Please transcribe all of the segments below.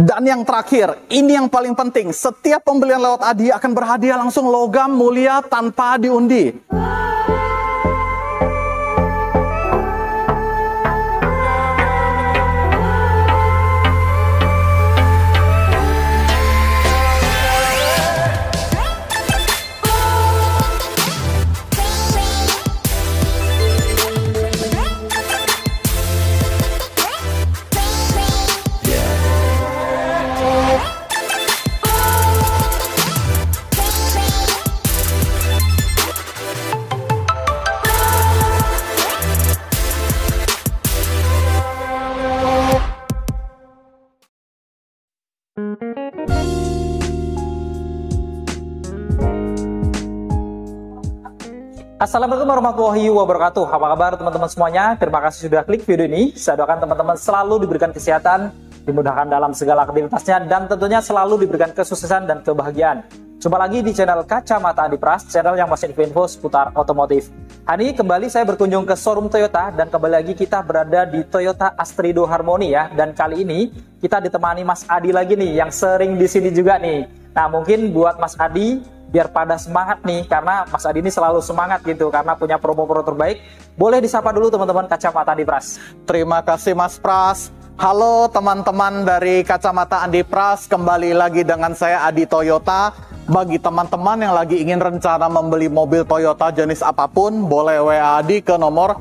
Dan yang terakhir, ini yang paling penting, setiap pembelian lewat Adi akan berhadiah langsung logam mulia tanpa diundi. Assalamualaikum warahmatullahi wabarakatuh. Apa kabar teman-teman semuanya? Terima kasih sudah klik video ini. Saya doakan teman-teman selalu diberikan kesehatan, dimudahkan dalam segala aktivitasnya, dan tentunya selalu diberikan kesuksesan dan kebahagiaan. Jumpa lagi di channel Kacamata Andi Pras, channel yang masih info seputar otomotif. Hari ini kembali saya berkunjung ke showroom Toyota, dan kembali lagi kita berada di Toyota Astrido Harmony ya. Dan kali ini kita ditemani Mas Adi lagi nih, yang sering di sini juga nih. Nah, mungkin buat Mas Adi biar pada semangat nih, karena Mas Adi ini selalu semangat gitu karena punya promo-promo terbaik. Boleh disapa dulu teman-teman Kacamata Andi Pras. Terima kasih Mas Pras. Halo teman-teman dari Kacamata Andi Pras, kembali lagi dengan saya Adi Toyota. Bagi teman-teman yang lagi ingin rencana membeli mobil Toyota jenis apapun, boleh WA Adi ke nomor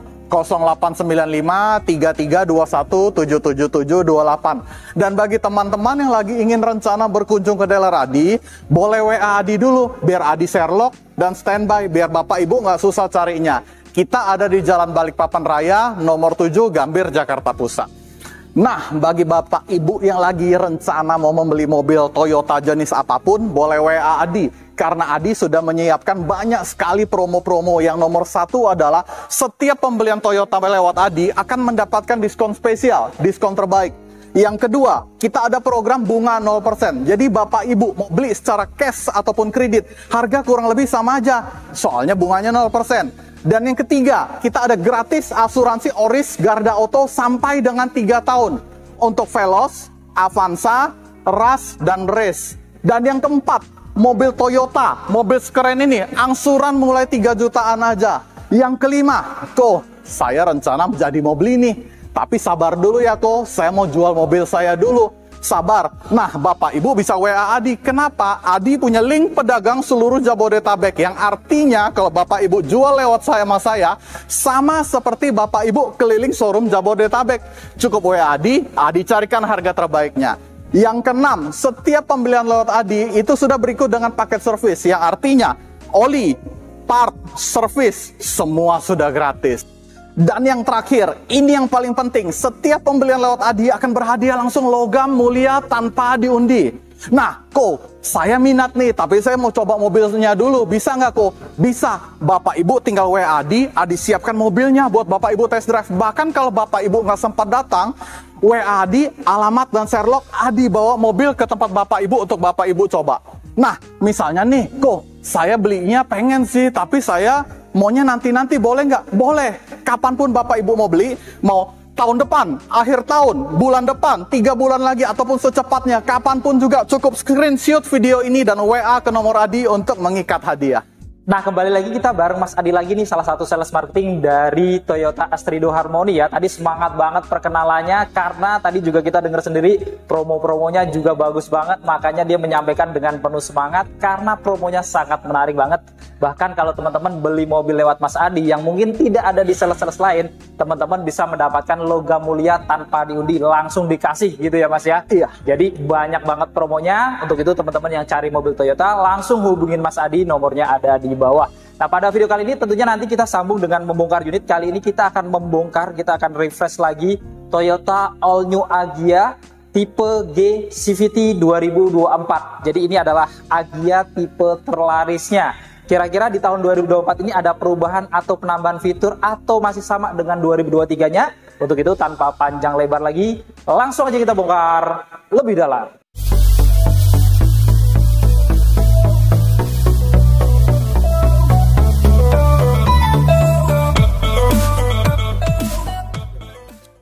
0895-3321-77728. Dan bagi teman-teman yang lagi ingin rencana berkunjung ke dealer Adi, boleh WA Adi dulu, biar Adi Sherlock dan standby, biar Bapak Ibu nggak susah carinya. Kita ada di Jalan Balikpapan Raya, nomor 7, Gambir, Jakarta Pusat. Nah, bagi Bapak Ibu yang lagi rencana mau membeli mobil Toyota jenis apapun, boleh WA Adi. Karena Adi sudah menyiapkan banyak sekali promo-promo. Yang nomor satu adalah setiap pembelian Toyota lewat Adi akan mendapatkan diskon spesial, diskon terbaik. Yang kedua, kita ada program bunga 0%. Jadi Bapak Ibu mau beli secara cash ataupun kredit, harga kurang lebih sama aja. Soalnya bunganya 0%. Dan yang ketiga, kita ada gratis asuransi Oris Garda Auto sampai dengan 3 tahun. Untuk Veloz, Avanza, Rush, dan Race. Dan yang keempat, mobil Toyota, mobil sekeren ini, angsuran mulai 3 jutaan aja. Yang kelima, saya rencana jadi mau beli nih. Tapi sabar dulu ya saya mau jual mobil saya dulu. Sabar. Nah, Bapak Ibu bisa WA Adi. Kenapa? Adi punya link pedagang seluruh Jabodetabek. Yang artinya kalau Bapak Ibu jual lewat saya, sama seperti Bapak Ibu keliling showroom Jabodetabek. Cukup WA Adi, Adi carikan harga terbaiknya. Yang keenam, setiap pembelian lewat Adi itu sudah berikut dengan paket servis. Yang artinya oli, part, servis, semua sudah gratis. Dan yang terakhir, ini yang paling penting, setiap pembelian lewat Adi akan berhadiah langsung logam mulia tanpa diundi. Nah, saya minat nih, tapi saya mau coba mobilnya dulu. Bisa nggak Bisa. Bapak Ibu tinggal WA Adi, Adi siapkan mobilnya buat Bapak Ibu test drive. Bahkan kalau Bapak Ibu nggak sempat datang, WA Adi, alamat dan Sherlock, Adi bawa mobil ke tempat Bapak Ibu untuk Bapak Ibu coba. Nah, misalnya nih, saya belinya pengen sih, tapi saya maunya nanti-nanti, boleh nggak? Boleh. Kapanpun Bapak Ibu mau beli, mau tahun depan, akhir tahun, bulan depan, 3 bulan lagi, ataupun secepatnya, kapanpun juga, cukup screenshot video ini dan WA ke nomor Adi untuk mengikat hadiah. Nah, kembali lagi kita bareng Mas Adi lagi nih, salah satu sales marketing dari Toyota Astrido Harmony ya. Tadi semangat banget perkenalannya, karena tadi juga kita dengar sendiri promo-promonya juga bagus banget. Makanya dia menyampaikan dengan penuh semangat karena promonya sangat menarik banget. Bahkan kalau teman-teman beli mobil lewat Mas Adi yang mungkin tidak ada di sales-sales lain, teman-teman bisa mendapatkan logam mulia tanpa diundi, langsung dikasih gitu ya Mas ya. Iya. Jadi banyak banget promonya. Untuk itu teman-teman yang cari mobil Toyota langsung hubungin Mas Adi, nomornya ada di bawah. Nah, pada video kali ini tentunya nanti kita sambung dengan membongkar unit. Kali ini kita akan membongkar, kita akan refresh lagi Toyota All New Agya tipe G CVT 2024. Jadi ini adalah Agya tipe terlarisnya. Kira-kira di tahun 2024 ini ada perubahan atau penambahan fitur atau masih sama dengan 2023-nya? Untuk itu tanpa panjang lebar lagi, langsung aja kita bongkar lebih dalam.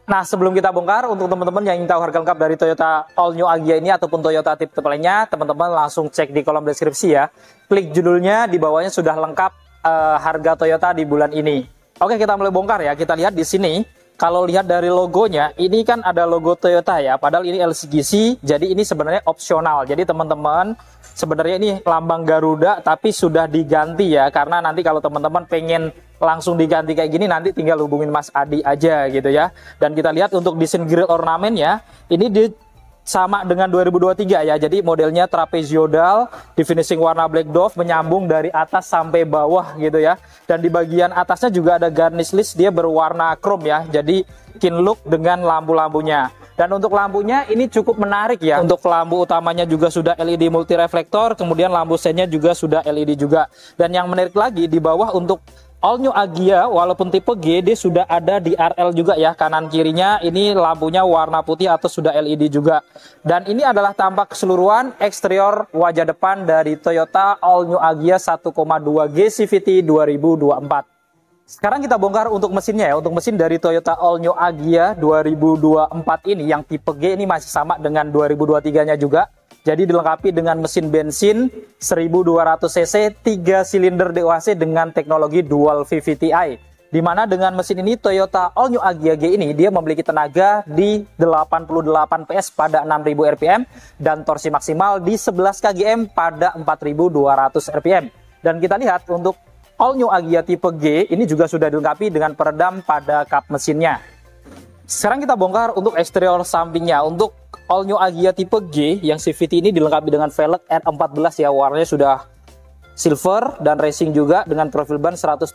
Nah, sebelum kita bongkar, untuk teman-teman yang ingin tahu harga lengkap dari Toyota All New Agya ini ataupun Toyota tipe lainnya, teman-teman langsung cek di kolom deskripsi ya. Klik judulnya, di bawahnya sudah lengkap harga Toyota di bulan ini. Oke, kita mulai bongkar ya. Kita lihat di sini, kalau lihat dari logonya, ini kan ada logo Toyota ya. Padahal ini LCGC, jadi ini sebenarnya opsional. Jadi teman-teman, sebenarnya ini lambang Garuda, tapi sudah diganti ya. Karena nanti kalau teman-teman pengen langsung diganti kayak gini, nanti tinggal hubungin Mas Adi aja gitu ya. Dan kita lihat untuk desain grill ornamennya, ini sama dengan 2023 ya. Jadi modelnya trapezoidal, di finishing warna black dove, menyambung dari atas sampai bawah gitu ya. Dan di bagian atasnya juga ada garnish list, dia berwarna chrome ya. Jadi skin look dengan lampu-lampunya. Dan untuk lampunya ini cukup menarik ya. Untuk lampu utamanya juga sudah LED multi reflektor, kemudian lampu sennya juga sudah LED juga. Dan yang menarik lagi di bawah untuk All New Agya, walaupun tipe G, dia sudah ada di RL juga ya. Kanan kirinya ini lampunya warna putih atau sudah LED juga. Dan ini adalah tampak keseluruhan eksterior wajah depan dari Toyota All New Agya 1,2G CVT 2024. Sekarang kita bongkar untuk mesinnya ya. Untuk mesin dari Toyota All New Agya 2024 ini, yang tipe G ini masih sama dengan 2023-nya juga. Jadi dilengkapi dengan mesin bensin 1200 cc 3 silinder DOHC dengan teknologi dual VVT-i. Di mana dengan mesin ini Toyota All New Agya G ini dia memiliki tenaga di 88 PS pada 6000 rpm dan torsi maksimal di 11 kgm pada 4200 rpm. Dan kita lihat untuk All New Agya tipe G ini juga sudah dilengkapi dengan peredam pada kap mesinnya. Sekarang kita bongkar untuk eksterior sampingnya. Untuk All New Agya tipe G yang CVT ini dilengkapi dengan velg R14 ya, warnanya sudah silver dan racing juga dengan profil ban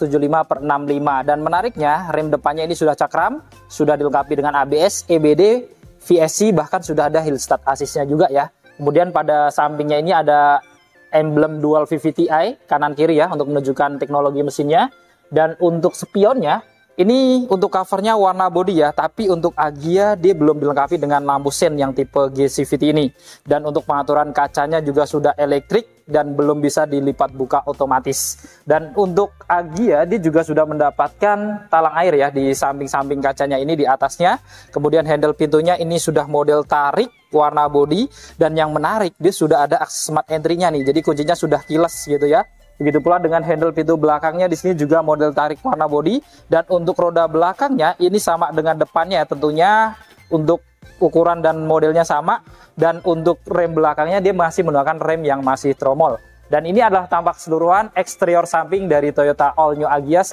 175/65. Dan menariknya rem depannya ini sudah cakram, sudah dilengkapi dengan ABS, EBD, VSC, bahkan sudah ada hill start assist-nya juga ya. Kemudian pada sampingnya ini ada emblem dual VVT-i kanan kiri ya untuk menunjukkan teknologi mesinnya. Dan untuk spionnya ini untuk covernya warna body ya, tapi untuk Agya dia belum dilengkapi dengan lampu sen yang tipe G CVT ini. Dan untuk pengaturan kacanya juga sudah elektrik dan belum bisa dilipat buka otomatis. Dan untuk Agya dia juga sudah mendapatkan talang air ya di samping-samping kacanya ini di atasnya. Kemudian handle pintunya ini sudah model tarik warna body, dan yang menarik dia sudah ada akses smart entry-nya nih. Jadi kuncinya sudah keyless gitu ya. Begitu pula dengan handle pintu belakangnya di sini juga model tarik warna body, dan untuk roda belakangnya ini sama dengan depannya tentunya untuk ukuran dan modelnya sama, dan untuk rem belakangnya dia masih menggunakan rem yang masih tromol. Dan ini adalah tampak keseluruhan eksterior samping dari Toyota All New Agya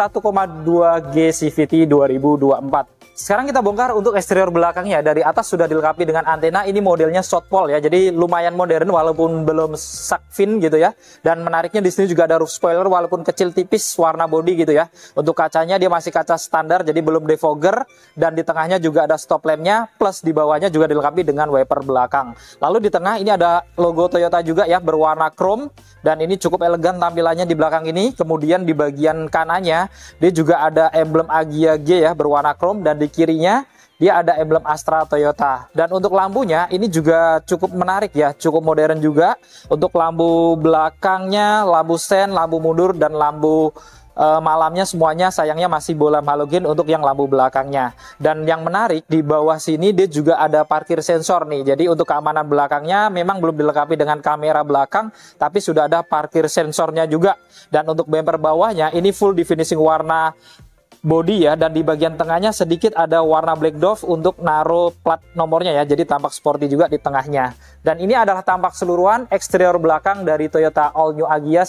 1,2G CVT 2024. Sekarang kita bongkar untuk eksterior belakangnya. Dari atas sudah dilengkapi dengan antena, ini modelnya short pole ya, jadi lumayan modern walaupun belum shark fin gitu ya. Dan menariknya di sini juga ada roof spoiler walaupun kecil tipis warna body gitu ya. Untuk kacanya dia masih kaca standar, jadi belum defogger, dan di tengahnya juga ada stop lampnya, plus di bawahnya juga dilengkapi dengan wiper belakang. Lalu di tengah ini ada logo Toyota juga ya berwarna chrome, dan ini cukup elegan tampilannya di belakang ini. Kemudian di bagian kanannya dia juga ada emblem Agya G ya berwarna chrome, dan di kirinya dia ada emblem Astra Toyota. Dan untuk lampunya ini juga cukup menarik ya, cukup modern juga. Untuk lampu belakangnya, lampu sen, lampu mundur, dan lampu malamnya semuanya sayangnya masih bola halogen untuk yang lampu belakangnya. Dan yang menarik di bawah sini dia juga ada parkir sensor nih. Jadi untuk keamanan belakangnya memang belum dilengkapi dengan kamera belakang, tapi sudah ada parkir sensornya juga. Dan untuk bumper bawahnya ini full di finishing warna body ya, dan di bagian tengahnya sedikit ada warna black dove untuk naruh plat nomornya ya, jadi tampak sporty juga di tengahnya. Dan ini adalah tampak keseluruhan eksterior belakang dari Toyota All New Agya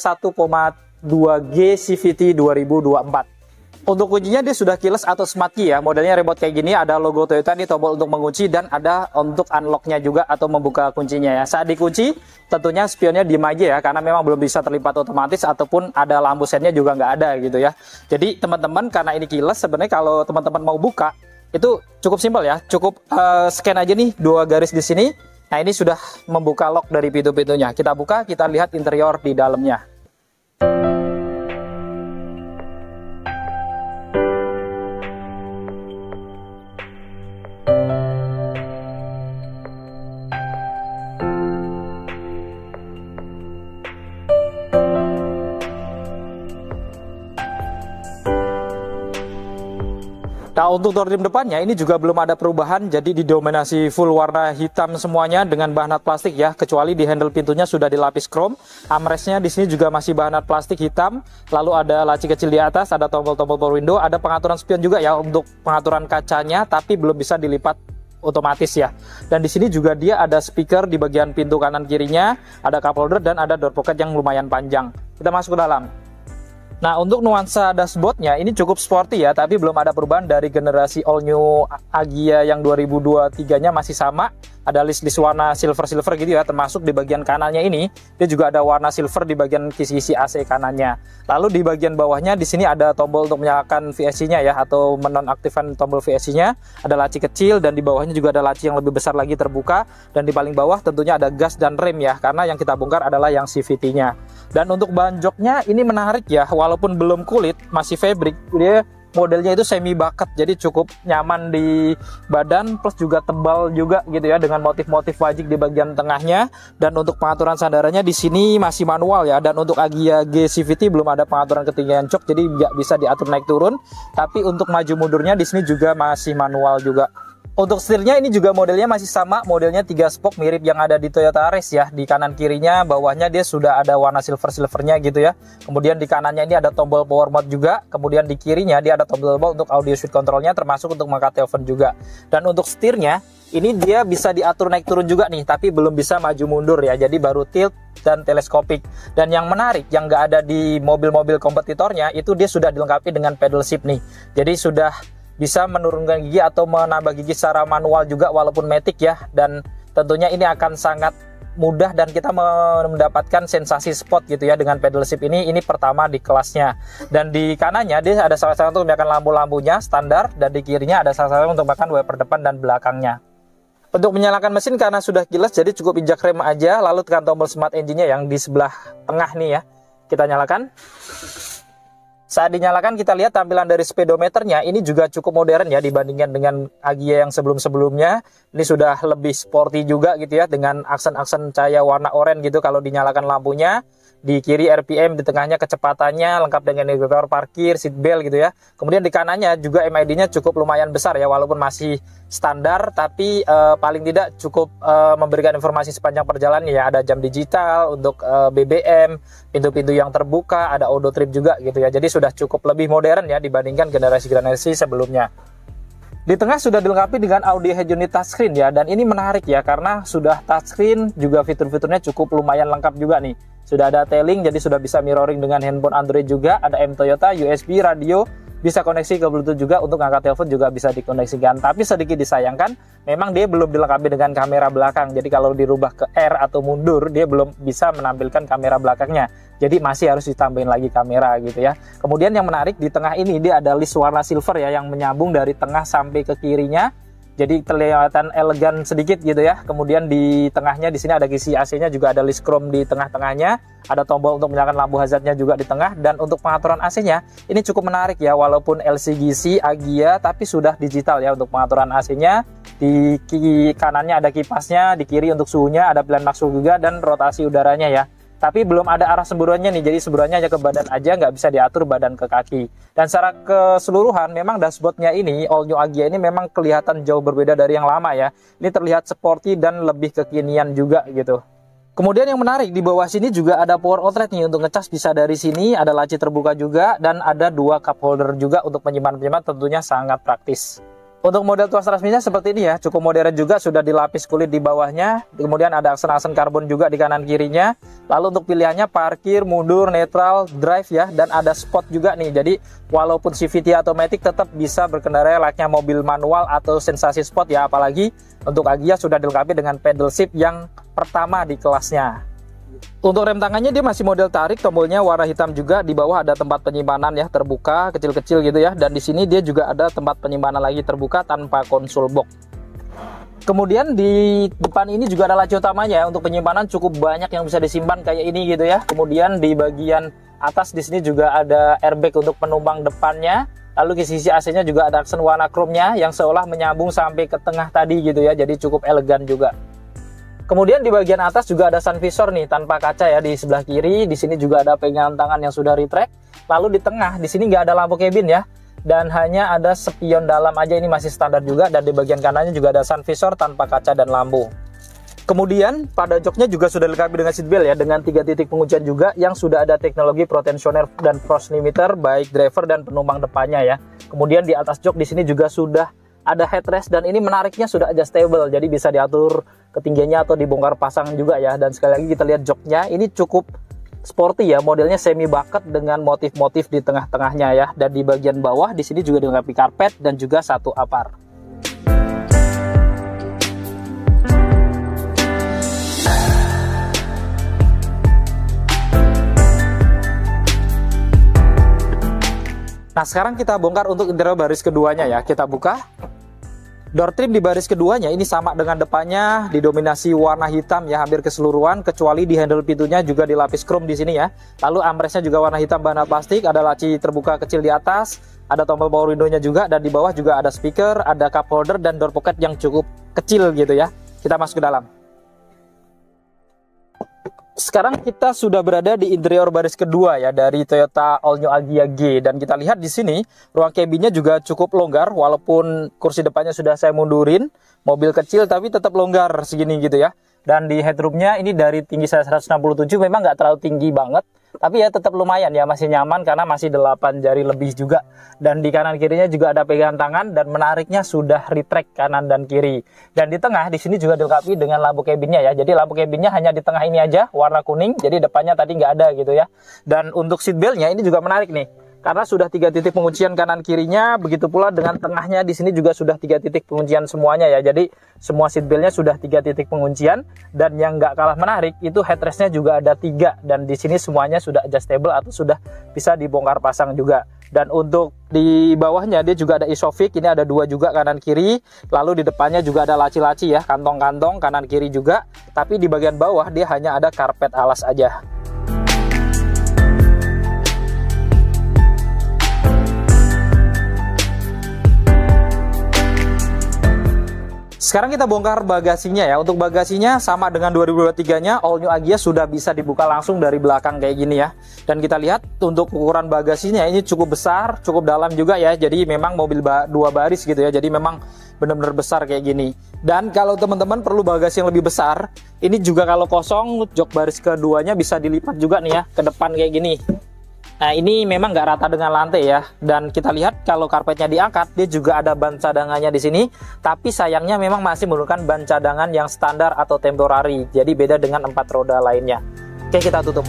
1,2G CVT 2024. Untuk kuncinya dia sudah keyless atau smart key ya, modelnya remote kayak gini, ada logo Toyota nih, tombol untuk mengunci, dan ada untuk unlocknya juga atau membuka kuncinya ya. Saat dikunci tentunya spionnya diem aja ya, karena memang belum bisa terlipat otomatis, ataupun ada lampu sennya juga nggak ada gitu ya. Jadi teman-teman, karena ini keyless, sebenarnya kalau teman-teman mau buka itu cukup simpel ya, cukup scan aja nih 2 garis di sini. Nah ini sudah membuka lock dari pintu-pintunya. Kita buka, kita lihat interior di dalamnya. Nah, untuk door trim depannya ini juga belum ada perubahan, jadi didominasi full warna hitam semuanya dengan bahan plastik ya, kecuali di handle pintunya sudah dilapis chrome. Armrestnya di sini juga masih bahan plastik hitam, lalu ada laci kecil di atas, ada tombol-tombol power window, ada pengaturan spion juga ya untuk pengaturan kacanya, tapi belum bisa dilipat otomatis ya. Dan di sini juga dia ada speaker di bagian pintu kanan kirinya, ada cup holder dan ada door pocket yang lumayan panjang. Kita masuk ke dalam. Nah, untuk nuansa dashboardnya ini cukup sporty ya, tapi belum ada perubahan dari generasi all new Agya yang 2023-nya masih sama. Ada list-list warna silver-silver gitu ya, termasuk di bagian kanannya ini dia juga ada warna silver di bagian kisi-kisi AC kanannya. Lalu di bagian bawahnya di sini ada tombol untuk menyalakan VSC-nya ya, atau menonaktifkan tombol VSC-nya. Ada laci kecil dan di bawahnya juga ada laci yang lebih besar lagi terbuka, dan di paling bawah tentunya ada gas dan rem ya, karena yang kita bongkar adalah yang CVT-nya. Dan untuk bahan joknya ini menarik ya, walaupun belum kulit, masih fabric, dia modelnya itu semi bucket, jadi cukup nyaman di badan, plus juga tebal juga gitu ya, dengan motif-motif wajik di bagian tengahnya. Dan untuk pengaturan sandarannya di sini masih manual ya, dan untuk Agya G CVT belum ada pengaturan ketinggian jok, jadi nggak bisa diatur naik turun. Tapi untuk maju mundurnya di sini juga masih manual juga. Untuk setirnya ini juga modelnya masih sama, modelnya 3 spoke mirip yang ada di Toyota Race ya. Di kanan kirinya, bawahnya dia sudah ada warna silver-silvernya gitu ya. Kemudian di kanannya ini ada tombol power mode juga. Kemudian di kirinya dia ada tombol untuk audio switch controlnya, termasuk untuk mengangkat telepon juga. Dan untuk setirnya ini dia bisa diatur naik turun juga nih, tapi belum bisa maju mundur ya. Jadi baru tilt dan teleskopik. Dan yang menarik, yang nggak ada di mobil-mobil kompetitornya, itu dia sudah dilengkapi dengan pedal shift nih. Jadi sudah bisa menurunkan gigi atau menambah gigi secara manual juga walaupun matic ya. Dan tentunya ini akan sangat mudah dan kita mendapatkan sensasi sport gitu ya dengan pedal shift ini pertama di kelasnya. Dan di kanannya dia ada salah satu untuk menyalakan lampu-lampunya standar, dan di kirinya ada salah satu untuk menyalakan wiper depan dan belakangnya. Untuk menyalakan mesin karena sudah kilas, jadi cukup injak rem aja, lalu tekan tombol smart engine-nya yang di sebelah tengah nih ya. Kita nyalakan. Saat dinyalakan kita lihat tampilan dari speedometernya ini juga cukup modern ya dibandingkan dengan Agya yang sebelum-sebelumnya. Ini sudah lebih sporty juga gitu ya, dengan aksen-aksen cahaya warna oranye gitu kalau dinyalakan lampunya. Di kiri RPM, di tengahnya kecepatannya, lengkap dengan indikator parkir, seat belt gitu ya. Kemudian di kanannya juga MID-nya cukup lumayan besar ya, walaupun masih standar, tapi paling tidak cukup memberikan informasi sepanjang perjalanan ya. Ada jam digital untuk BBM, pintu-pintu yang terbuka, ada auto trip juga gitu ya. Jadi sudah cukup lebih modern ya dibandingkan generasi-generasi sebelumnya. Di tengah sudah dilengkapi dengan audio head unit touchscreen ya, dan ini menarik ya karena sudah touchscreen, juga fitur-fiturnya cukup lumayan lengkap juga nih. Sudah ada tailing, jadi sudah bisa mirroring dengan handphone Android juga, ada M Toyota, USB, radio, bisa koneksi ke Bluetooth juga, untuk angkat telepon juga bisa dikoneksikan. Tapi sedikit disayangkan, memang dia belum dilengkapi dengan kamera belakang. Jadi kalau dirubah ke R atau mundur, dia belum bisa menampilkan kamera belakangnya. Jadi masih harus ditambahin lagi kamera gitu ya. Kemudian yang menarik di tengah ini dia ada list warna silver ya, yang menyambung dari tengah sampai ke kirinya. Jadi kelihatan elegan sedikit gitu ya. Kemudian di tengahnya di sini ada kisi AC-nya, juga ada list chrome di tengah-tengahnya. Ada tombol untuk menyalakan lampu hazardnya juga di tengah. Dan untuk pengaturan AC-nya ini cukup menarik ya, walaupun LCGC Agya tapi sudah digital ya untuk pengaturan AC-nya. Di kanannya ada kipasnya, di kiri untuk suhunya, ada pilihan max suhu juga, dan rotasi udaranya ya. Tapi belum ada arah semburannya nih, jadi semburannya hanya ke badan aja, nggak bisa diatur badan ke kaki. Dan secara keseluruhan memang dashboardnya ini, all new Agya ini memang kelihatan jauh berbeda dari yang lama ya. Ini terlihat sporty dan lebih kekinian juga gitu. Kemudian yang menarik di bawah sini juga ada power outlet nih, untuk ngecas bisa dari sini, ada laci terbuka juga, dan ada 2 cup holder juga untuk menyimpan tentunya sangat praktis. Untuk model tuas resminya seperti ini ya, cukup modern juga, sudah dilapis kulit di bawahnya. Kemudian ada aksen-aksen karbon juga di kanan kirinya. Lalu untuk pilihannya parkir, mundur, netral, drive ya, dan ada spot juga nih. Jadi walaupun CVT automatic tetap bisa berkendara layaknya mobil manual atau sensasi spot ya. Apalagi untuk Agya sudah dilengkapi dengan pedal shift yang pertama di kelasnya. Untuk rem tangannya dia masih model tarik, tombolnya warna hitam juga, di bawah ada tempat penyimpanan ya, terbuka kecil-kecil gitu ya, dan di sini dia juga ada tempat penyimpanan lagi terbuka tanpa konsol box. Kemudian di depan ini juga ada laci utamanya ya, untuk penyimpanan cukup banyak yang bisa disimpan kayak ini gitu ya. Kemudian di bagian atas di sini juga ada airbag untuk penumpang depannya. Lalu di sisi AC-nya juga ada aksen warna chrome-nya yang seolah menyambung sampai ke tengah tadi gitu ya, jadi cukup elegan juga. Kemudian di bagian atas juga ada sun visor nih tanpa kaca ya di sebelah kiri. Di sini juga ada pegangan tangan yang sudah retract. Lalu di tengah di sini nggak ada lampu cabin ya. dan hanya ada spion dalam aja, ini masih standar juga, dan di bagian kanannya juga ada sun visor tanpa kaca dan lampu. Kemudian pada joknya juga sudah dilengkapi dengan seat belt ya, dengan 3 titik penguncian juga yang sudah ada teknologi protensioner dan frost limiter baik driver dan penumpang depannya ya. Kemudian di atas jok di sini juga sudah ada headrest, dan ini menariknya sudah adjustable, jadi bisa diatur ketinggiannya atau dibongkar pasang juga ya. Dan sekali lagi kita lihat joknya, ini cukup sporty ya, modelnya semi bucket dengan motif-motif di tengah-tengahnya ya. Dan di bagian bawah di sini juga dilengkapi karpet dan juga satu apar. Nah, sekarang kita bongkar untuk interior baris keduanya ya. Kita buka. Door trim di baris keduanya ini sama dengan depannya, didominasi warna hitam ya hampir keseluruhan, kecuali di handle pintunya juga dilapis chrome di sini ya. Lalu armrestnya juga warna hitam bahan plastik, ada laci terbuka kecil di atas, ada tombol power window-nya juga, dan di bawah juga ada speaker, ada cup holder dan door pocket yang cukup kecil gitu ya. Kita masuk ke dalam. Sekarang kita sudah berada di interior baris kedua ya dari Toyota All New Agya G, dan kita lihat di sini ruang cabinnya juga cukup longgar, walaupun kursi depannya sudah saya mundurin, mobil kecil tapi tetap longgar segini gitu ya. Dan di headroomnya ini dari tinggi saya 167 memang nggak terlalu tinggi banget, tapi ya tetap lumayan ya, masih nyaman karena masih 8 jari lebih juga. Dan di kanan kirinya juga ada pegangan tangan, dan menariknya sudah retract kanan dan kiri. Dan di tengah di sini juga dilengkapi dengan lampu cabinnya ya. Jadi lampu cabinnya hanya di tengah ini aja warna kuning, jadi depannya tadi nggak ada gitu ya. Dan untuk seat beltnya ini juga menarik nih, karena sudah 3 titik penguncian kanan kirinya, begitu pula dengan tengahnya di sini juga sudah 3 titik penguncian semuanya ya. Jadi semua seat beltnya sudah 3 titik penguncian, dan yang nggak kalah menarik itu headrestnya juga ada 3, dan di sini semuanya sudah adjustable atau sudah bisa dibongkar pasang juga. Dan untuk di bawahnya dia juga ada isofix, ini ada 2 juga kanan kiri, lalu di depannya juga ada laci-laci ya, kantong-kantong kanan kiri juga, tapi di bagian bawah dia hanya ada karpet alas aja. Sekarang kita bongkar bagasinya ya. Untuk bagasinya sama dengan 2023-nya, All New Agya sudah bisa dibuka langsung dari belakang kayak gini ya. Dan kita lihat untuk ukuran bagasinya ini cukup besar, cukup dalam juga ya. Jadi memang mobil 2 baris gitu ya. Jadi memang benar-benar besar kayak gini. Dan kalau teman-teman perlu bagasi yang lebih besar, ini juga kalau kosong, jok baris keduanya bisa dilipat juga nih ya ke depan kayak gini. Nah, ini memang nggak rata dengan lantai ya. Dan kita lihat kalau karpetnya diangkat, dia juga ada ban cadangannya di sini. Tapi sayangnya memang masih menggunakan ban cadangan yang standar atau temporary. Jadi beda dengan 4 roda lainnya. Oke, kita tutup.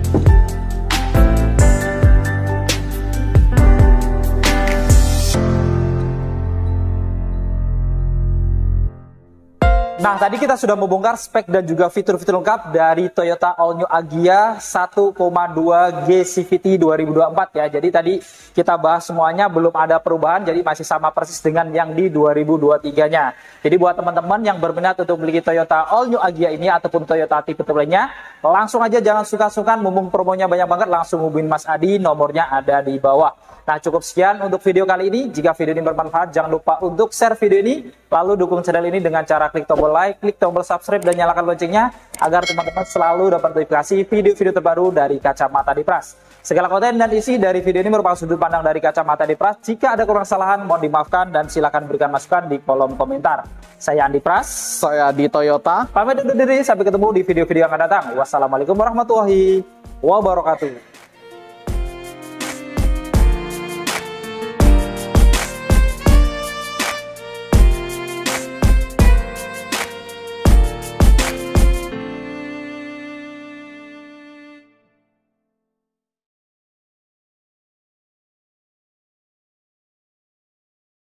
Nah, tadi kita sudah membongkar spek dan juga fitur-fitur lengkap dari Toyota All New Agya 1,2 G CVT 2024 ya. Jadi tadi kita bahas semuanya, belum ada perubahan, jadi masih sama persis dengan yang di 2023-nya. Jadi buat teman-teman yang berminat untuk beli Toyota All New Agya ini ataupun Toyota tipe lainnya, langsung aja, jangan sungkan-sungkan, mumpung promonya banyak banget, langsung hubungin Mas Adi, nomornya ada di bawah. Nah, cukup sekian untuk video kali ini. Jika video ini bermanfaat, jangan lupa untuk share video ini, lalu dukung channel ini dengan cara klik tombol like, klik tombol subscribe, dan nyalakan loncengnya agar teman-teman selalu dapat notifikasi video-video terbaru dari Kacamata Dipras. Segala konten dan isi dari video ini merupakan sudut pandang dari Kacamata Dipras. Jika ada kurang kesalahan, mohon dimaafkan, dan silakan berikan masukan di kolom komentar. Saya Andi Pras, Saya di Toyota. pamit undur diri, sampai ketemu di video-video yang akan datang. Wassalamualaikum warahmatullahi wabarakatuh.